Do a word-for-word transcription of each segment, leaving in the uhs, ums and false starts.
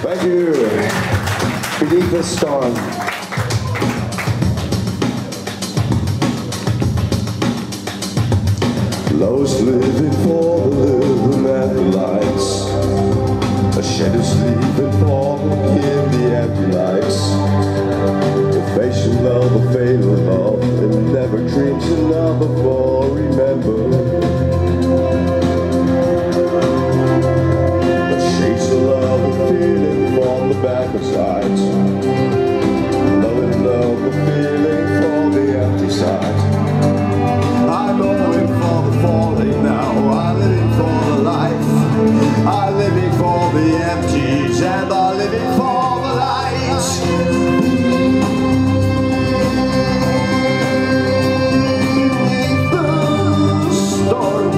Thank you. Beneath the Storm. Lost living for the living at the lights. A shadow sleeping for in the empty lights. The facial love, a fatal love, and never dreams enough before remember. The shades of love, a feeling from the back of sides. Love and love, a feeling for the empty side. I'm going for the falling now, I'm living for the life. I'm living for the empties and I'm living for the lights. Beneath the storm.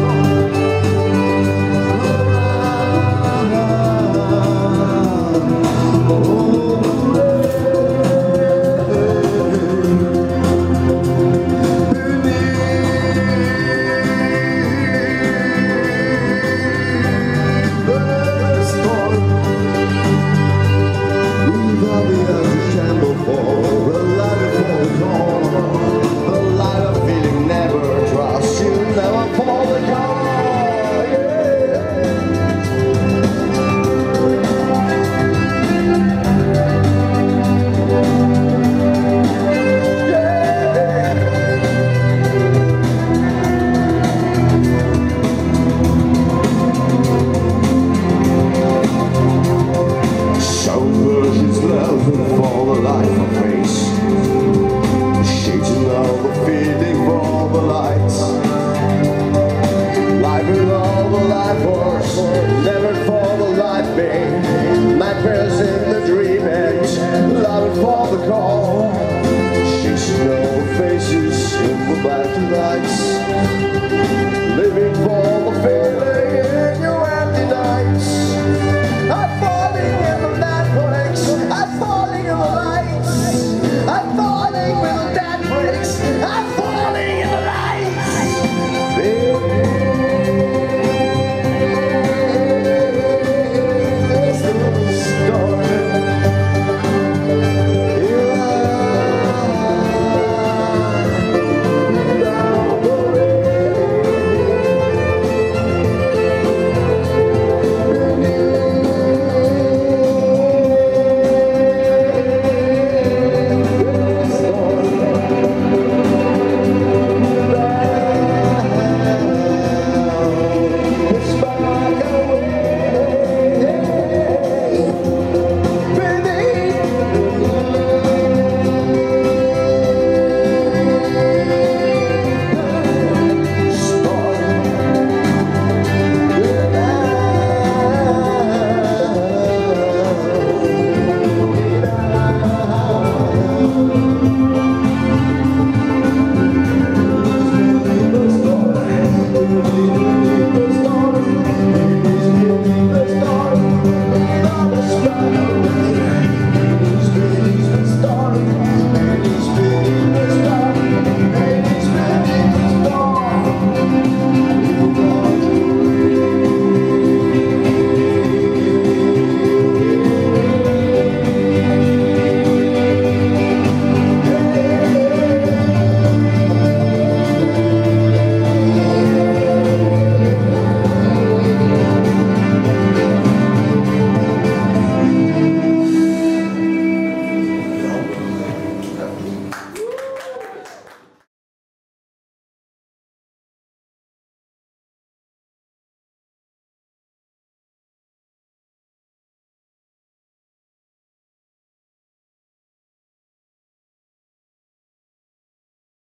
Living